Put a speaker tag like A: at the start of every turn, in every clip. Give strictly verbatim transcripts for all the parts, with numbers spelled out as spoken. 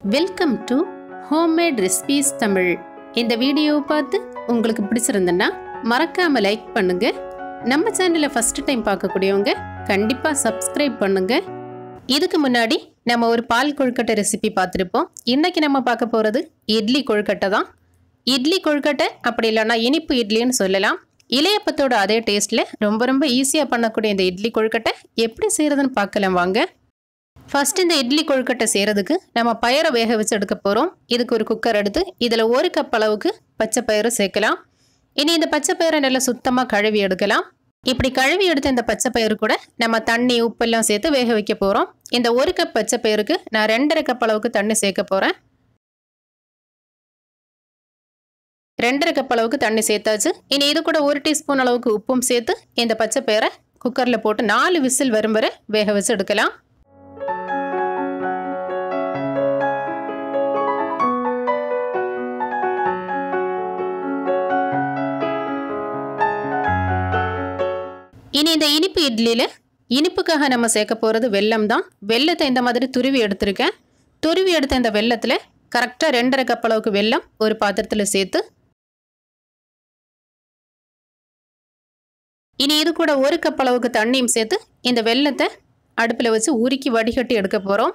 A: Welcome to homemade recipes Tamil. இந்த வீடியோவை பார்த்து உங்களுக்கு பிடிச்சிருந்ததுன்னா மறக்காம லைக் பண்ணுங்க. நம்ம சேனலை ஃபர்ஸ்ட் டைம் பார்க்கக்கூடியவங்க கண்டிப்பா சப்ஸ்கிரைப் பண்ணுங்க. இதுக்கு முன்னாடி நம்ம ஒரு பால் கொழுக்கட்டை ரெசிபி பார்த்துருப்போம். இன்னைக்கு நம்ம பார்க்க போறது இட்லி கொழுக்கட்டை தான். இட்லி கொழுக்கட்டை அப்படி இல்லைன்னா இனிப்பு இட்லின்னு சொல்லலாம். இலையப்பத்தோட அதே டேஸ்ட்ல ரொம்ப ரொம்ப ஈஸியாக பண்ணக்கூடிய இந்த இட்லி கொழுக்கட்டை எப்படி செய்யறதுன்னு பார்க்கலாம் வாங்க. ஃபர்ஸ்ட் இந்த இட்லி கொழுக்கட்டை செய்கிறதுக்கு நம்ம பயரை வேக வச்சு எடுக்க போகிறோம். இதுக்கு ஒரு குக்கர் எடுத்து இதில் ஒரு கப் அளவுக்கு பச்சை பயிறு சேர்க்கலாம். இனி இந்த பச்சை பயிரை நல்லா சுத்தமாக கழுவி எடுக்கலாம். இப்படி கழுவி எடுத்த இந்த பச்சை பயிறு கூட நம்ம தண்ணி உப்பெல்லாம் சேர்த்து வேக வைக்க போகிறோம். இந்த ஒரு கப் பச்சை பயிருக்கு நான் ரெண்டரை கப் அளவுக்கு தண்ணி சேர்க்க போகிறேன். ரெண்டரை கப் அளவுக்கு தண்ணி சேர்த்தாச்சு. இனி இது கூட ஒரு டீஸ்பூன் அளவுக்கு உப்பும் சேர்த்து இந்த பச்சை பயிரை குக்கரில் போட்டு நாலு விசில் வரும் வரை வேக வச்சு எடுக்கலாம். இனி இந்த இனிப்பு இட்லியில் இனிப்புக்காக நம்ம சேர்க்க போகிறது வெல்லம் தான். வெல்லத்தை இந்த மாதிரி துருவி எடுத்திருக்கேன். துருவி எடுத்த இந்த வெல்லத்தில் கரெக்டாக ரெண்டரை கப் அளவுக்கு வெல்லம் ஒரு பாத்திரத்தில் சேர்த்து இனி இது கூட ஒரு கப் அளவுக்கு தண்ணியும் சேர்த்து இந்த வெல்லத்தை அடுப்பில் வச்சு உருக்கி வடிகட்டி எடுக்க போகிறோம்.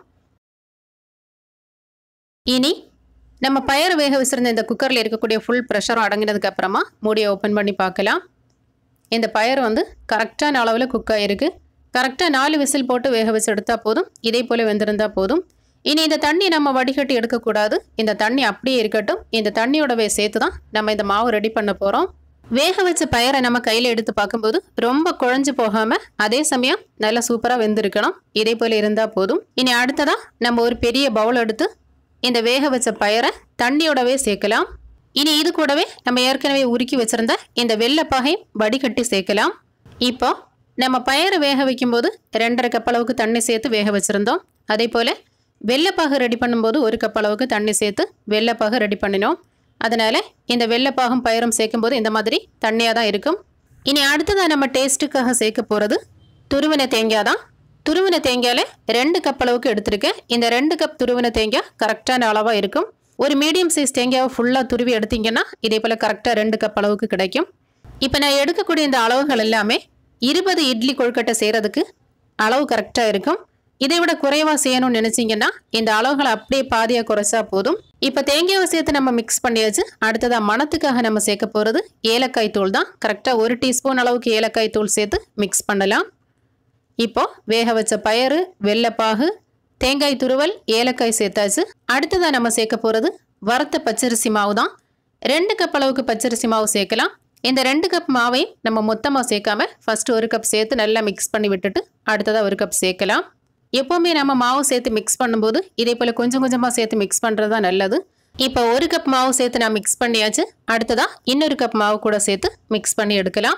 A: இனி நம்ம பயறு வேக வச்சிருந்த இந்த குக்கரில் இருக்கக்கூடிய ஃபுல் ப்ரெஷரும் அடங்கினதுக்கு அப்புறமா மூடியை ஓப்பன் பண்ணி பார்க்கலாம். இந்த பயறு வந்து கரெக்டான அளவில் குக் ஆகிருக்கு. கரெக்டாக நாலு விசில் போட்டு வேக வச்சு எடுத்தால் போதும். இதே போல் வெந்திருந்தால் போதும். இனி இந்த தண்ணி நம்ம வடிகட்டி எடுக்கக்கூடாது. இந்த தண்ணி அப்படியே இருக்கட்டும். இந்த தண்ணியோடவே சேர்த்து தான் நம்ம இந்த மாவு ரெடி பண்ண போகிறோம். வேக வச்ச பயரை நம்ம கையில் எடுத்து பார்க்கும்போது ரொம்ப குழஞ்சு போகாமல் அதே சமயம் நல்லா சூப்பராக வெந்திருக்கணும். இதே போல் இருந்தால் போதும். இனி அடுத்ததாக நம்ம ஒரு பெரிய பவுல் எடுத்து இந்த வேக வச்ச பயரை தண்ணியோடவே சேர்க்கலாம். இனி இது கூடவே நம்ம ஏற்கனவே உருக்கி வச்சுருந்த இந்த வெள்ளைப்பாகை வடிகட்டி சேர்க்கலாம். இப்போ நம்ம பயறு வேக வைக்கும்போது ரெண்டரை கப் அளவுக்கு தண்ணி சேர்த்து வேக வச்சுருந்தோம். அதே போல் வெள்ளைப்பாகு ரெடி பண்ணும்போது ஒரு கப் அளவுக்கு தண்ணி சேர்த்து வெள்ளைப்பாகு ரெடி பண்ணினோம். அதனால் இந்த வெள்ளைப்பாகும் பயிரும் சேர்க்கும்போது இந்த மாதிரி தண்ணியாக தான் இருக்கும். இனி அடுத்ததாக நம்ம டேஸ்ட்டுக்காக சேர்க்க போகிறது துருவின தேங்காய் தான். துருவின தேங்காயில் ரெண்டு கப் அளவுக்கு எடுத்திருக்கேன். இந்த ரெண்டு கப் துருவின தேங்காய் கரெக்டான அளவாக இருக்கும். ஒரு மீடியம் சைஸ் தேங்காவை ஃபுல்லாக துருவி எடுத்தீங்கன்னா இதே போல் கரெக்டாக ரெண்டு கப் அளவுக்கு கிடைக்கும். இப்போ நான் எடுக்கக்கூடிய இந்த அளவுகள் எல்லாமே இருபது இட்லி கொழுக்கட்டை செய்கிறதுக்கு அளவு கரெக்டாக இருக்கும். இதை விட குறைவாக செய்யணும்னு நினச்சிங்கன்னா இந்த அளவுகளை அப்படியே பாதியாக குறைச்சா போதும். இப்போ தேங்காவை சேர்த்து நம்ம மிக்ஸ் பண்ணியாச்சு. அடுத்ததாக மணத்துக்காக நம்ம சேர்க்க போகிறது ஏலக்காய் தூள் தான். கரெக்டாக ஒரு டீஸ்பூன் அளவுக்கு ஏலக்காய் தூள் சேர்த்து மிக்ஸ் பண்ணலாம். இப்போ வேக வச்ச பயறு, வெள்ளைப்பாகு, தேங்காய் துருவல், ஏலக்காய் சேர்த்தாச்சு. அடுத்ததாக நம்ம சேர்க்க போகிறது வறுத்த பச்சரிசி மாவு தான். ரெண்டு கப் அளவுக்கு பச்சரிசி மாவு சேர்க்கலாம். இந்த ரெண்டு கப் மாவையும் நம்ம மொத்தமாக சேர்க்காம ஃபஸ்ட்டு ஒரு கப் சேர்த்து நல்லா மிக்ஸ் பண்ணி விட்டுட்டு அடுத்ததாக ஒரு கப் சேர்க்கலாம். எப்போவுமே நம்ம மாவு சேர்த்து மிக்ஸ் பண்ணும்போது இதே போல் கொஞ்சம் கொஞ்சமாக சேர்த்து மிக்ஸ் பண்ணுறது தான் நல்லது. இப்போ ஒரு கப் மாவு சேர்த்து நான் மிக்ஸ் பண்ணியாச்சு. அடுத்ததாக இன்னொரு கப் மாவு கூட சேர்த்து மிக்ஸ் பண்ணி எடுக்கலாம்.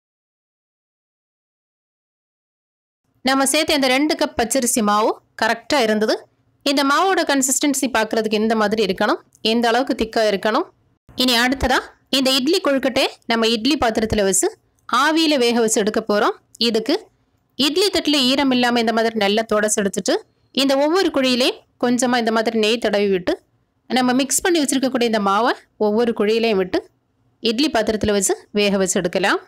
A: நம்ம சேர்த்து இந்த ரெண்டு கப் பச்சரிசி மாவு கரெக்டாக இருந்தது. இந்த மாவோட கன்சிஸ்டன்சி பார்க்குறதுக்கு இந்த மாதிரி இருக்கணும். இந்த அளவுக்கு திக்காக இருக்கணும். இனி அடுத்ததாக இந்த இட்லி கொழுக்கட்டை நம்ம இட்லி பாத்திரத்தில் வச்சு ஆவியில் வேக வச்சு எடுக்க போகிறோம். இதுக்கு இட்லி தட்டில் ஈரம் இல்லாமல் இந்த மாதிரி நல்லா தொடச்சி எடுத்துட்டு இந்த ஒவ்வொரு குழியிலையும் கொஞ்சமாக இந்த மாதிரி நெய் தடவி விட்டு நம்ம மிக்ஸ் பண்ணி வச்சுருக்கக்கூடிய இந்த மாவை ஒவ்வொரு குழியிலையும் விட்டு இட்லி பாத்திரத்தில் வச்சு வேக வச்சு எடுக்கலாம்.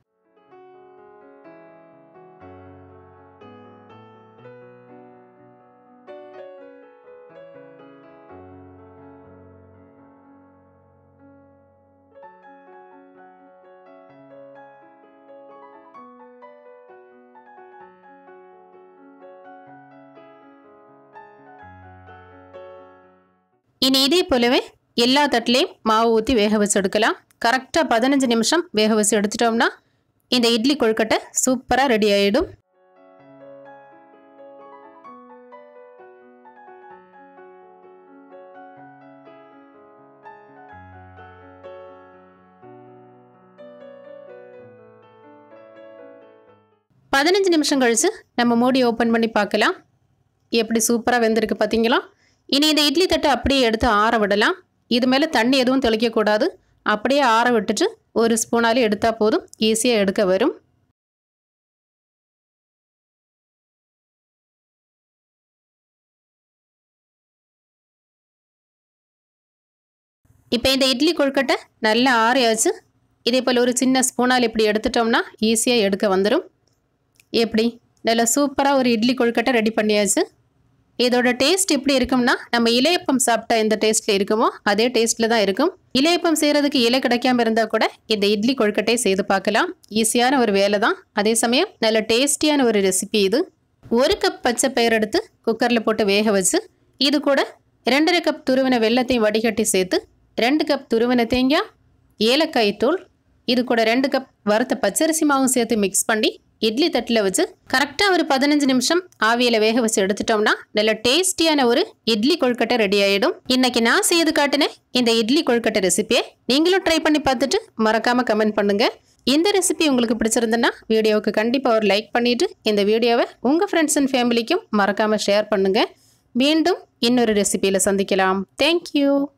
A: இனி இதே போலவே எல்லா தட்டிலையும் மாவு ஊற்றி வேக வச்சு எடுக்கலாம். கரெக்டாக பதினஞ்சு நிமிஷம் வேக வச்சு எடுத்துட்டோம்னா இந்த இட்லி கொழுக்கட்டை சூப்பராக ரெடி ஆகிடும். பதினஞ்சு நிமிஷம் கழித்து நம்ம மூடி ஓப்பன் பண்ணி பார்க்கலாம். எப்படி சூப்பராக வெந்திருக்கு பார்த்தீங்களா? இனி இந்த இட்லி தட்டை அப்படியே எடுத்து ஆற விடலாம். இது மேலே தண்ணி எதுவும் தெளிக்கக்கூடாது. அப்படியே ஆற விட்டுட்டு ஒரு ஸ்பூனாலே எடுத்தால் போதும். ஈஸியாக எடுக்க வரும். இப்போ இந்த இட்லி கொழுக்கட்டை நல்லா ஆறியாச்சு. இதே போல் ஒரு சின்ன ஸ்பூனால் இப்படி எடுத்துட்டோம்னா ஈஸியாக எடுக்க வந்துடும். எப்படி நல்லா சூப்பராக ஒரு இட்லி கொழுக்கட்டை ரெடி பண்ணியாச்சு. இதோட டேஸ்ட் எப்படி இருக்கும்னா நம்ம இலையப்பம் சாப்பிட்டா எந்த டேஸ்ட்டில் இருக்குமோ அதே டேஸ்ட்டில் தான் இருக்கும். இலையப்பம் செய்கிறதுக்கு இலை கிடைக்காம இருந்தால் கூட இந்த இட்லி கொழுக்கட்டையை செய்து பார்க்கலாம். ஈஸியான ஒரு வேலை தான், அதே சமயம் நல்ல டேஸ்டியான ஒரு ரெசிபி இது. ஒரு கப் பச்சை பயிர் எடுத்து குக்கரில் போட்டு வேக வச்சு இது கூட ரெண்டரை கப் துருவின வெல்லத்தையும் வடிகட்டி சேர்த்து ரெண்டு கப் துருவின தேங்காய், ஏலக்காய் தூள், இது கூட ரெண்டு கப் வறுத்த பச்சரிசி மாவும் சேர்த்து மிக்ஸ் பண்ணி இட்லி தட்டில் வச்சு கரெக்டாக ஒரு பதினஞ்சு நிமிஷம் ஆவியில் வேக வச்சு எடுத்துட்டோம்னா நல்ல டேஸ்டியான ஒரு இட்லி கொழுக்கட்டை ரெடி ஆகிடும். இன்னைக்கு நான் செய்து காட்டினேன் இந்த இட்லி கொழுக்கட்டை ரெசிபியை நீங்களும் ட்ரை பண்ணி பார்த்துட்டு மறக்காமல் கமெண்ட் பண்ணுங்கள். இந்த ரெசிபி உங்களுக்கு பிடிச்சிருந்ததுன்னா வீடியோவுக்கு கண்டிப்பாக ஒரு லைக் பண்ணிவிட்டு இந்த வீடியோவை உங்கள் ஃப்ரெண்ட்ஸ் அண்ட் ஃபேமிலிக்கும் மறக்காமல் ஷேர் பண்ணுங்கள். மீண்டும் இன்னொரு ரெசிபியில் சந்திக்கலாம். தேங்க்யூ.